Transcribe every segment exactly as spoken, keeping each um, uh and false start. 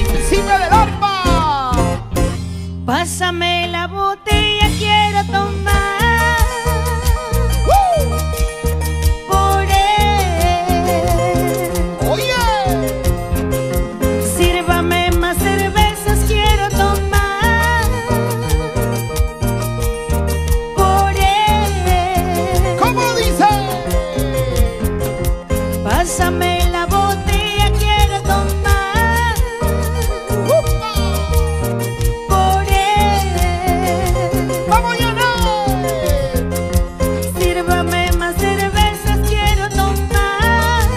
príncipe del arpa. Pásame la botella, quiero tomar. Por él. Oye. Sírvame más cervezas, quiero tomar. Por él. ¿Cómo dice? Pásame la botella, quiero tomar. ¡Upa! Por él. ¡Vamos, Yana! Sírvame más cervezas, quiero tomar.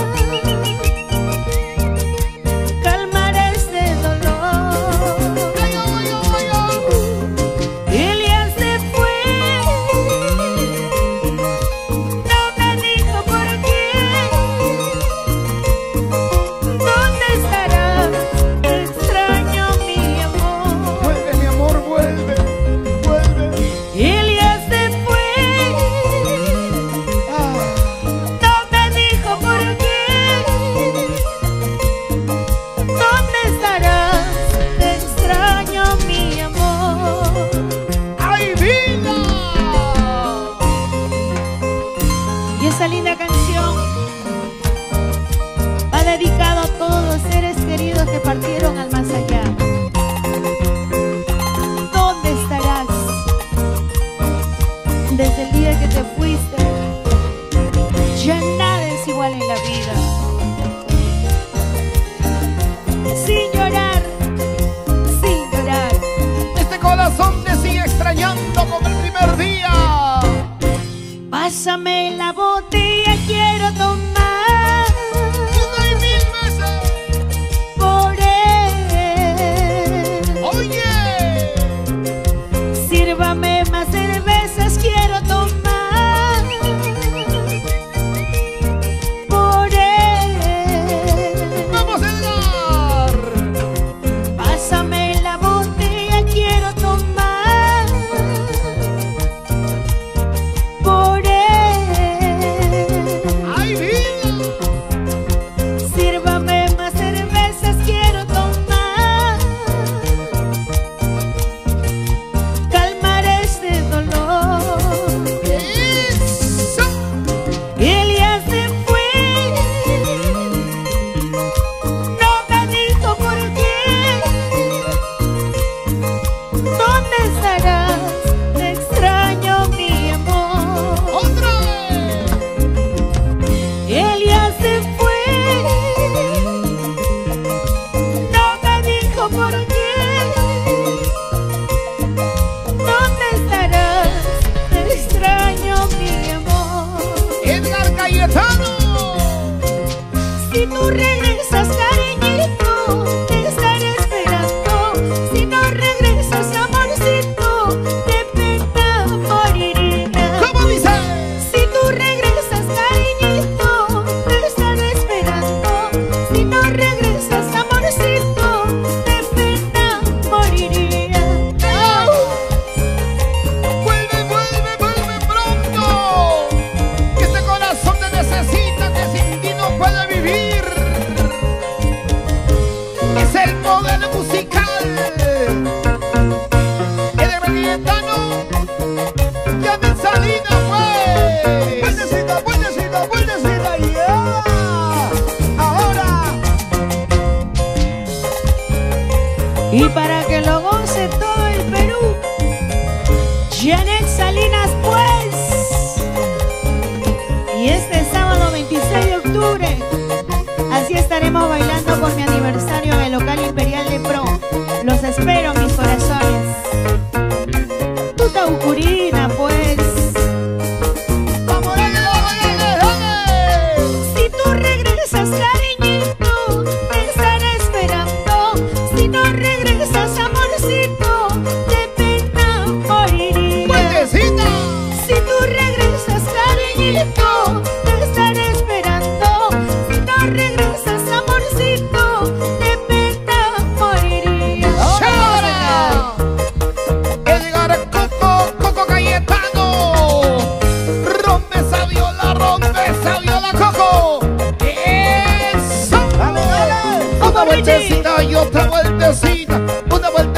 Calmar este dolor. ¡Ay, ay, ay, ay! Elías se fue, no me dijo por qué. ¿Dónde estarás? Te extraño, mi amor. Vuelve, mi amor, vuelve. Vuelve. Elías se fue, Ah. no me dijo por qué. ¿Dónde estarás? Te extraño, mi amor. ¡Ay, vida! Y esa linda canción va dedicado a todos los seres queridos que partieron al más allá. ¿Dónde estarás? Desde el día que te fuiste, ya nada es igual en la vida. Sin llorar, sin llorar. Este corazón te sigue extrañando como el primer día. Pásame la botella, quiero tomar. Una y mil veces. Por él. Oye. Sírvame más cervezas, quiero tomar. Por él. ¡Vamos, Edgar! Pásame la botella, quiero tomar. Por él. ¡Ay, vida! Sírvame más cervezas, quiero tomar. Calmar este dolor. ¡Eso! Elías se fue, no me dijo por qué. ¿Dónde estarás? Te extraño, mi amor. ¡Otra vez! Elías se fue, no me dijo por qué. ¿Dónde estarás? Te extraño, mi amor. ¡Edgar Cayetano! Si tú regresas, cariñito, te estaré esperando. Si no regresas, amorcito, de pena moriría. ¿Cómo dice? Si tú regresas, cariñito, te estaré esperando. Si no regresas, amorcito, de pena moriría. ¡Au! ¡Vuelve, vuelve, vuelve pronto! Que este corazón te necesita, que sin ti no puede vivir. Es el poder musical. Edgar Cayetano. Janet Salinas, pues. Buenecita, buenecita, buenecita, yeah. Ahora. Y para que lo goce todo el Perú, Janet Salinas, pues. Y este sábado veintiséis de octubre, así estaremos bailando por mi aniversario en el local Imperial de Pro. Los espero, mis corazones. Tu taucurina, pues. Vamos, dale, dale, dale, dale. Si tú regresas, cariñito, te estaré esperando. Si no regresas, amorcito, de pena moriría. Buenecita. Si tú regresas, cariñito, te estaré esperando. Si no regresas, amorcito, vueltecita y otra vueltecita, una vueltecita.